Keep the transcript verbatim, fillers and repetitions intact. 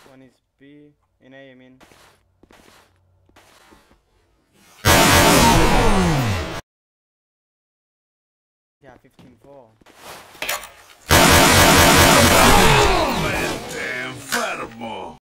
One is B. In A, I mean. Yeah, fifteen four.